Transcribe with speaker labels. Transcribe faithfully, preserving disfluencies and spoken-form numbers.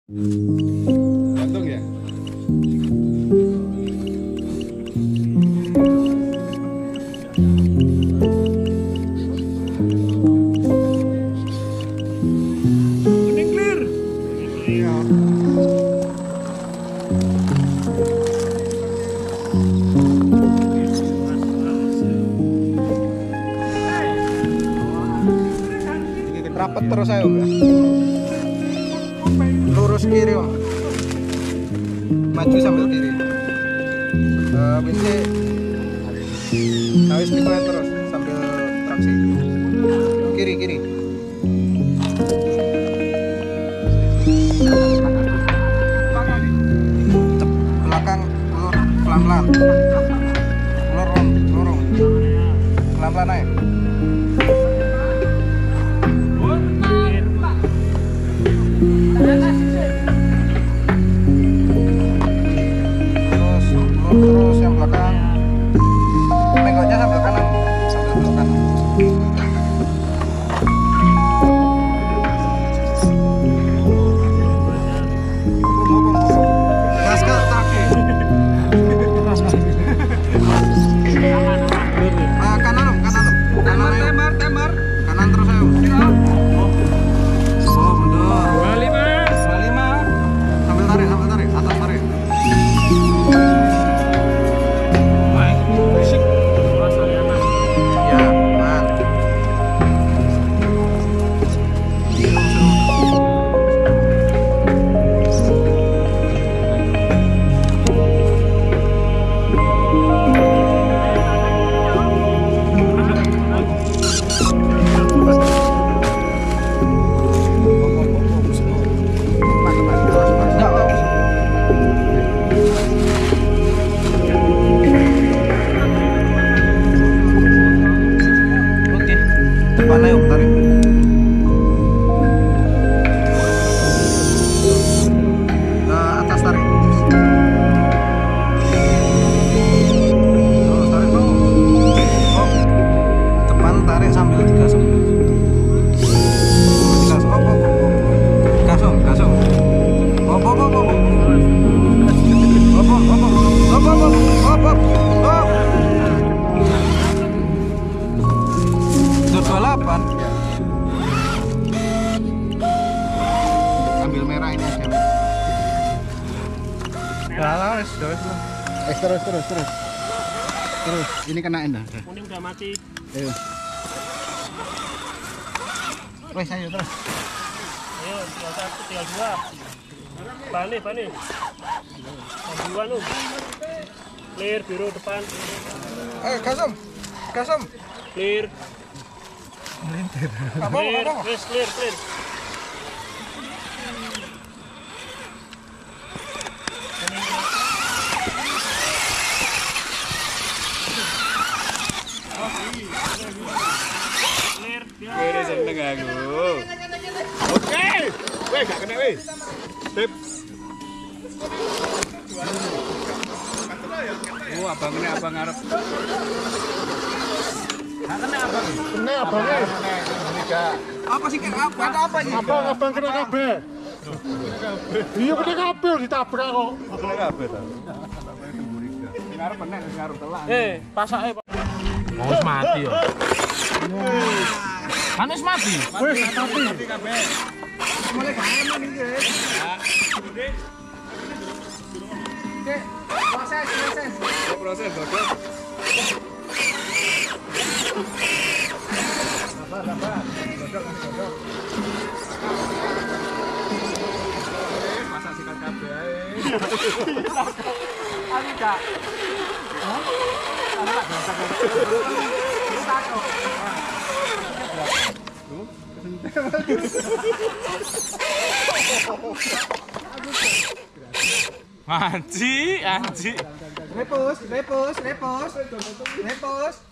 Speaker 1: Gantung ya? Kuning clear. Iya. Rapat terus ayo ya. Lurus kiri om. Maju sambil kiri. Uh, Bisa habis dikoyak terus sambil traksi. Kiri kiri. Cep, belakang ulur pelan pelan. Ulur om, lurung. Pelan pelan naik. Terus yang belakang menggoknya sambil kanan sambil belok kanan. Gas ke kaki. Ah, kanan om, kanan om. Kanan tembar, tembar. Kanan terus ayo. Oh, mundur. Balik mas. Balik mas. Sambil tarik, sambil tarik, atas tarik. Mana yuk, tarik. Ke atas tarik. Terus tarik dong. Oh, depan tarik sambil digas. Digas, oh, oh, oh. Gas, om, gas, om. Oh, oh, oh, oh. Oh, oh, oh, oh. Oh, oh, oh, oh. Oh. Balapan ambil merah ini aja. Lah, wes, wes. Eh, terus terus terus. Terus, ini kenain dah.
Speaker 2: Kuning udah mati.
Speaker 1: Ayo. Wes, ayo terus.
Speaker 2: Ayo, tinggal satu, tinggal dua. Bani, bani. Dua lu. Clear biru depan.
Speaker 1: Eh, kasem. Kasem.
Speaker 2: Clear.
Speaker 1: Melintir.
Speaker 2: Clear, wes clear, clear. Clear,
Speaker 1: Wih, seneng aku. Oke. Weh, gak kena weh. Tip. Oh, abang ini abang ngarep. Kena abang. Kena abang. Apa sih kena apa? Ada apa ini?
Speaker 3: Abang, abang kena kabeh. Iya kena kabeh ditabrak kok.
Speaker 1: Kena kabeh ta. Ngarep bener, ngarep telak.
Speaker 2: Eh, pasake Pak. Wis mati yo. Kan wis mati.
Speaker 3: Wis mati.
Speaker 1: Mati kabeh. Mulai gaeman iki. Ya. Dek, proses, proses. Proses, proses. Sabar, sabar. Godok, godok. Masak sikat kabeh ae. Ani gak. Hah? Ana gak gasak-gasak. Satu.
Speaker 2: Anji, anji.
Speaker 1: Repos, repos, repos. Repos.